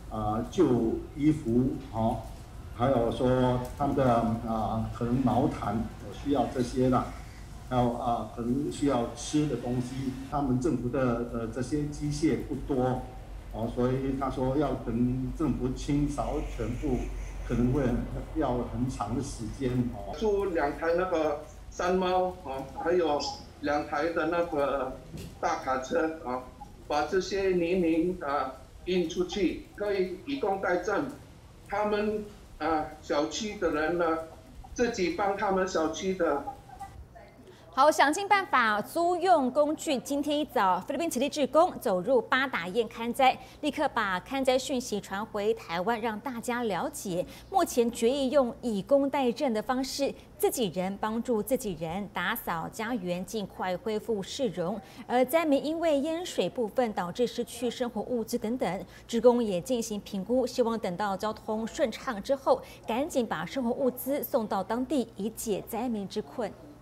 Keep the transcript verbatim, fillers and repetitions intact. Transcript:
啊、呃、旧衣服哦，还有说他们的啊、呃、可能毛毯有需要这些的，还有啊、呃、可能需要吃的东西，他们政府的呃这些机械不多哦，所以他说要等政府清扫全部，可能会很要很长的时间哦。 出两台那个山猫啊，还有两台的那个大卡车啊，把这些泥泞啊运出去，可以以工代赈。他们啊小区的人呢，自己帮他们小区的。 好，想尽办法租用工具。今天一早，菲律宾慈济志工走入八打堰勘灾，立刻把勘灾讯息传回台湾，让大家了解。目前决议用以工代赈的方式，自己人帮助自己人，打扫家园，尽快恢复市容。而灾民因为淹水部分导致失去生活物资等等，志工也进行评估，希望等到交通顺畅之后，赶紧把生活物资送到当地，以解灾民之困。